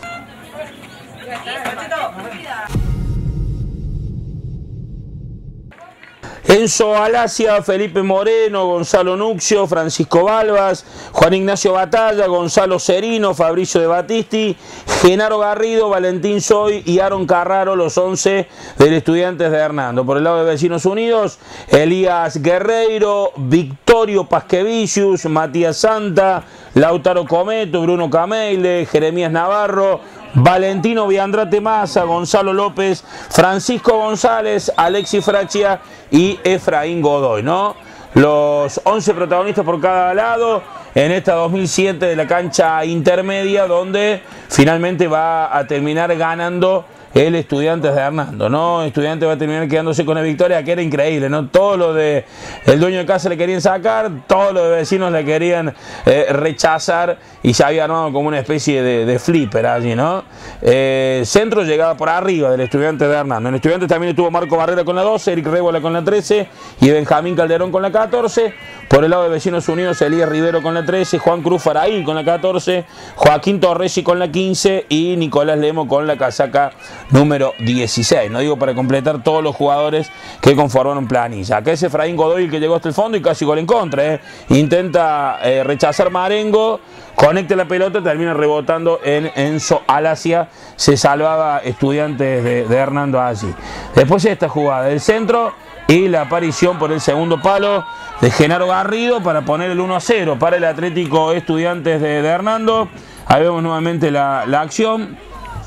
Enzo Alacia, Felipe Moreno, Gonzalo Nuccio, Francisco Balbas, Juan Ignacio Batalla, Gonzalo Serino, Fabricio de Batisti, Genaro Garrido, Valentín Soy y Aaron Carraro, los once del Estudiantes de Hernando. Por el lado de Vecinos Unidos, Elías Guerreiro, Victorio Pasquevicius, Matías Santa, Lautaro Cometo, Bruno Cameile, Jeremías Navarro, Valentino Viandrate Massa, Gonzalo López, Francisco González, Alexis Frachia y Efraín Godoy, ¿no? Los once protagonistas por cada lado en esta dos mil siete de la cancha intermedia, donde finalmente va a terminar ganando el Estudiantes de Hernando, ¿no? Estudiantes va a terminar quedándose con la victoria, que era increíble, ¿no? Todo lo de el dueño de casa le querían sacar, todos los Vecinos le querían eh, rechazar y se había armado como una especie de, de flipper allí, ¿no? Eh, centro llegaba por arriba del Estudiantes de Hernando. En Estudiantes también estuvo Marco Barrera con la doce, Eric Rébola con la trece y Benjamín Calderón con la catorce. Por el lado de Vecinos Unidos, Elías Rivero con la trece, Juan Cruz Faraín con la catorce, Joaquín Torresi con la quince y Nicolás Lemo con la casaca número dieciséis. No digo para completar todos los jugadores que conformaron planilla. Acá es Efraín Godoy el que llegó hasta el fondo y casi gol en contra. ¿eh? Intenta eh, rechazar Marengo, conecta la pelota, termina rebotando en Enzo Alacia. Se salvaba Estudiantes de, de Hernando allí. Después esta jugada del centro y la aparición por el segundo palo de Genaro Garrido para poner el uno a cero para el Atlético Estudiantes de, de Hernando. Ahí vemos nuevamente la, la acción.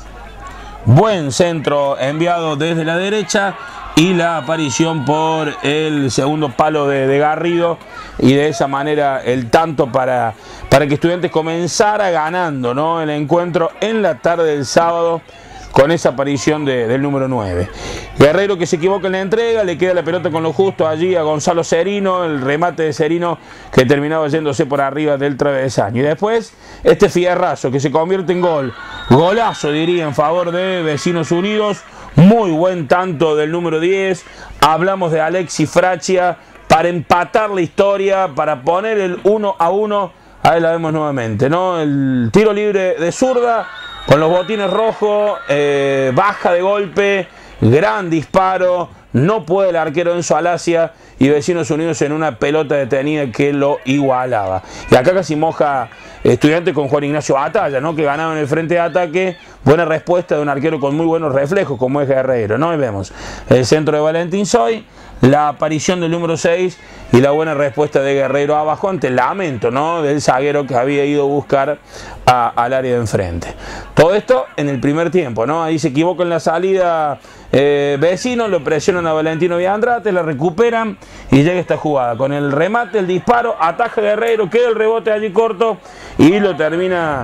Buen centro enviado desde la derecha y la aparición por el segundo palo de, de Garrido y de esa manera el tanto para, para que Estudiantes comenzara ganando, ¿no? El encuentro en la tarde del sábado con esa aparición de, del número nueve. Guerreiro que se equivoca en la entrega, le queda la pelota con lo justo allí a Gonzalo Cerino, el remate de Cerino que terminaba yéndose por arriba del travesaño. Y después este fierrazo que se convierte en gol, golazo diría en favor de Vecinos Unidos, muy buen tanto del número diez, hablamos de Alexis Frachia para empatar la historia, para poner el uno a uno. Ahí la vemos nuevamente, ¿no? El tiro libre de zurda, con los botines rojos, eh, baja de golpe, gran disparo, no puede el arquero Enzo Alacia y Vecinos Unidos en una pelota detenida que lo igualaba. Y acá casi moja Estudiantes con Juan Ignacio Batalla, ¿no? Que ganaba en el frente de ataque. Buena respuesta de un arquero con muy buenos reflejos como es Guerreiro, ¿no? Y vemos el centro de Valentín Soy, la aparición del número seis y la buena respuesta de Guerreiro abajo ante el lamento, ¿no? Del zaguero que había ido a buscar a, al área de enfrente. Todo esto en el primer tiempo, ¿no? Ahí se equivoca en la salida eh, Vecinos, lo presionan a Valentino Viandrate, la recuperan y llega esta jugada. Con el remate, el disparo, ataja Guerreiro, queda el rebote allí corto y lo termina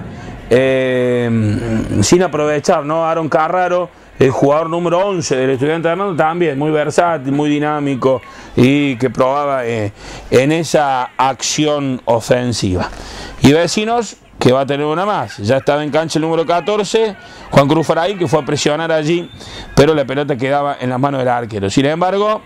eh, sin aprovechar, ¿no? Aaron Carraro, el jugador número once del Estudiante de Hernando, también muy versátil, muy dinámico y que probaba eh, en esa acción ofensiva. Y Vecinos, que va a tener una más, ya estaba en cancha el número catorce, Juan Cruz Faraí, que fue a presionar allí, pero la pelota quedaba en las manos del arquero. Sin embargo,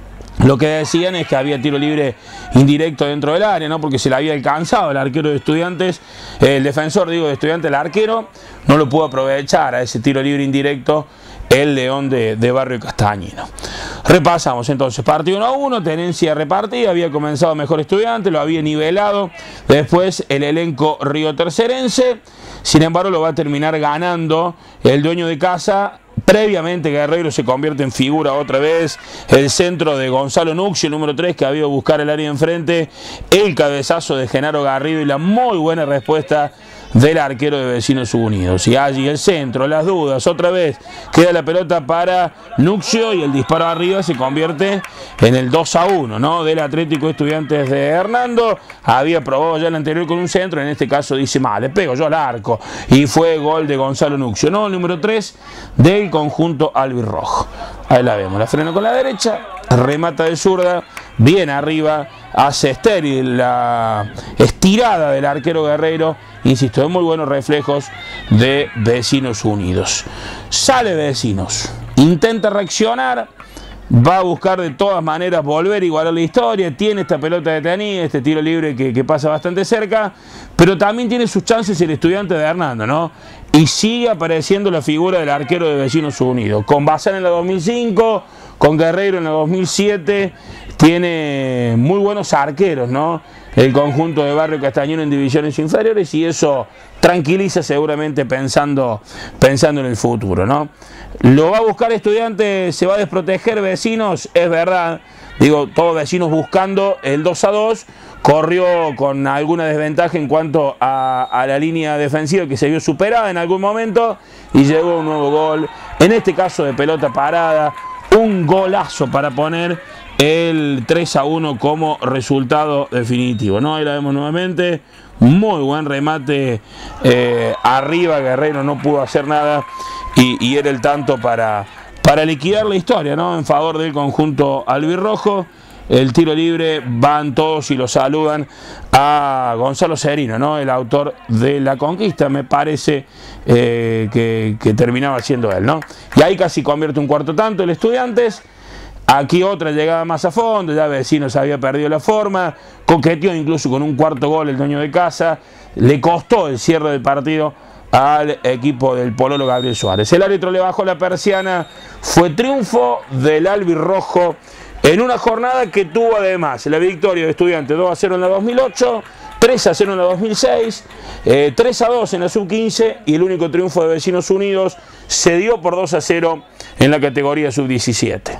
lo que decían es que había tiro libre indirecto dentro del área, ¿no? Porque se le había alcanzado el arquero de Estudiantes, el defensor, digo, de Estudiantes, el arquero, no lo pudo aprovechar a ese tiro libre indirecto el León de, de Barrio Castañino. Repasamos entonces, partido uno a uno, tenencia repartida, había comenzado mejor Estudiantes, lo había nivelado, después el elenco riotercerense, sin embargo lo va a terminar ganando el dueño de casa. Previamente Guerreiro se convierte en figura otra vez, el centro de Gonzalo Nuccio, número tres, que había ido a buscar el área enfrente, el cabezazo de Genaro Garrido y la muy buena respuesta del arquero de Vecinos Unidos. Y allí el centro, las dudas, otra vez queda la pelota para Nuccio y el disparo arriba se convierte en el dos a uno, ¿no? Del Atlético Estudiantes de Hernando. Había probado ya el anterior con un centro, en este caso dice, mal, le pego yo al arco y fue gol de Gonzalo Nuccio, ¿no? El número tres del conjunto albirrojo. Ahí la vemos, la frena con la derecha, remata de zurda, bien arriba, hace estéril la estirada del arquero Guerreiro, insisto, de muy buenos reflejos de Vecinos Unidos. Sale Vecinos, intenta reaccionar, va a buscar de todas maneras volver a igualar la historia, tiene esta pelota detenida, este tiro libre que, que pasa bastante cerca, pero también tiene sus chances el Estudiante de Hernando, ¿no? Y sigue apareciendo la figura del arquero de Vecinos Unidos, con Bazán en la dos mil cinco, con Guerreiro en la dos mil siete, tiene muy buenos arqueros, ¿no? El conjunto de Barrio Castañino en divisiones inferiores y eso tranquiliza seguramente pensando, pensando en el futuro, ¿no? Lo va a buscar Estudiantes, se va a desproteger Vecinos, es verdad, digo, todos Vecinos buscando el dos a dos, corrió con alguna desventaja en cuanto a, a la línea defensiva que se vio superada en algún momento y llegó un nuevo gol, en este caso de pelota parada, un golazo para poner el tres a uno como resultado definitivo, ¿no? Ahí la vemos nuevamente, muy buen remate eh, arriba, Guerreiro no pudo hacer nada y, y era el tanto para, para liquidar la historia, ¿no? En favor del conjunto albirrojo. El tiro libre, van todos y lo saludan a Gonzalo Cerino, ¿no? El autor de la conquista, me parece eh, que, que terminaba siendo él, ¿no? Y ahí casi convierte un cuarto tanto el Estudiantes. Aquí otra llegada más a fondo, ya Vecinos había perdido la forma, coqueteó incluso con un cuarto gol el dueño de casa, le costó el cierre del partido al equipo del pololo Gabriel Suárez. El árbitro le bajó la persiana, fue triunfo del albirrojo en una jornada que tuvo además la victoria de Estudiantes dos a cero en la dos mil ocho, tres a cero en la dos mil seis, eh, tres a dos en la sub quince y el único triunfo de Vecinos Unidos se dio por dos a cero en la categoría sub diecisiete.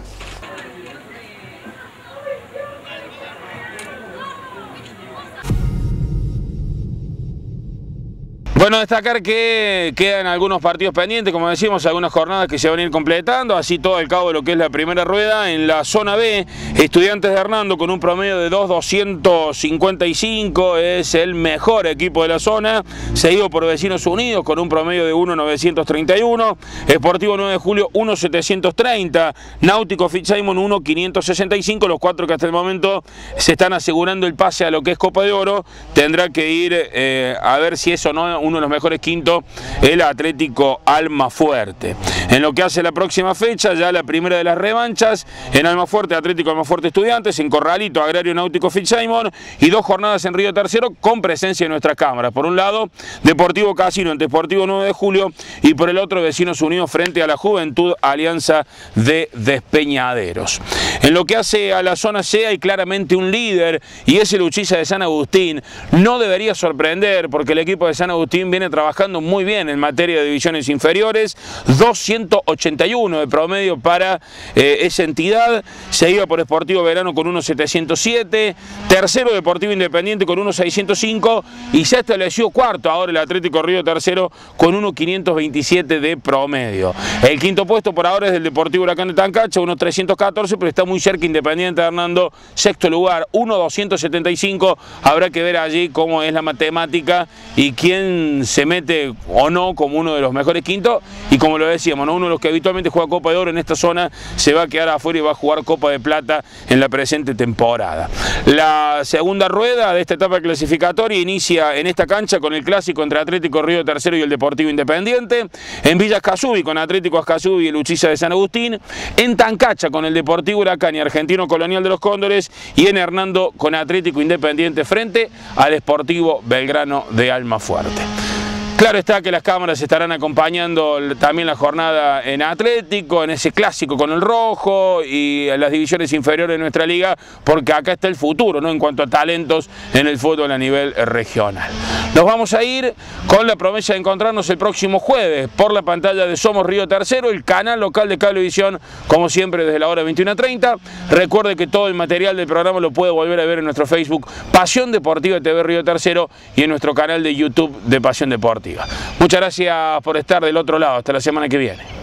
Bueno, destacar que quedan algunos partidos pendientes, como decimos, algunas jornadas que se van a ir completando, así todo al cabo de lo que es la primera rueda. En la zona B, Estudiantes de Hernando con un promedio de dos doscientos cincuenta y cinco, es el mejor equipo de la zona, seguido por Vecinos Unidos con un promedio de uno novecientos treinta y uno, Sportivo nueve de Julio uno setecientos treinta, Náutico Fitzsimons uno quinientos sesenta y cinco, los cuatro que hasta el momento se están asegurando el pase a lo que es Copa de Oro. Tendrá que ir eh, a ver si es o no uno de los mejores quintos el Atlético Almafuerte. En lo que hace la próxima fecha, ya la primera de las revanchas, en Almafuerte, Atlético Almafuerte Estudiantes, en Corralito, Agrario Náutico Fitzsimons, y dos jornadas en Río Tercero con presencia de nuestras cámaras. Por un lado, Deportivo Casino ante Sportivo nueve de Julio, y por el otro, Vecinos Unidos frente a la Juventud Alianza de Despeñaderos. En lo que hace a la zona C, hay claramente un líder, y es el Uchilla de San Agustín. No debería sorprender, porque el equipo de San Agustín viene trabajando muy bien en materia de divisiones inferiores, doscientos ochenta y uno de promedio para eh, esa entidad, seguido por Sportivo Verano con uno setecientos siete, tercero Deportivo Independiente con uno seiscientos cinco, y se estableció cuarto ahora el Atlético Río Tercero con uno quinientos veintisiete de promedio. El quinto puesto por ahora es del Deportivo Huracán de Tancacha, uno trescientos catorce, pero está muy cerca Independiente de Hernando, sexto lugar, uno doscientos setenta y cinco, habrá que ver allí cómo es la matemática y quién se mete o no como uno de los mejores quintos, y como lo decíamos, ¿no? Uno de los que habitualmente juega Copa de Oro en esta zona se va a quedar afuera y va a jugar Copa de Plata en la presente temporada. La segunda rueda de esta etapa clasificatoria inicia en esta cancha con el clásico entre Atlético Río Tercero y el Deportivo Independiente, en Villa Escazú con Atlético Escazú y el Uchilla de San Agustín, en Tancacha con el Deportivo Huracán y Argentino Colonial de los Cóndores, y en Hernando con Atlético Independiente frente al Sportivo Belgrano de Almafuerte. Claro está que las cámaras estarán acompañando también la jornada en Atlético, en ese clásico con el rojo y en las divisiones inferiores de nuestra liga, porque acá está el futuro, ¿no?, en cuanto a talentos en el fútbol a nivel regional. Nos vamos a ir con la promesa de encontrarnos el próximo jueves por la pantalla de Somos Río Tercero, el canal local de Cablevisión, como siempre desde la hora veintiuna treinta. Recuerde que todo el material del programa lo puede volver a ver en nuestro Facebook Pasión Deportiva T V Río Tercero y en nuestro canal de YouTube de Pasión Deportiva. Muchas gracias por estar del otro lado. Hasta la semana que viene.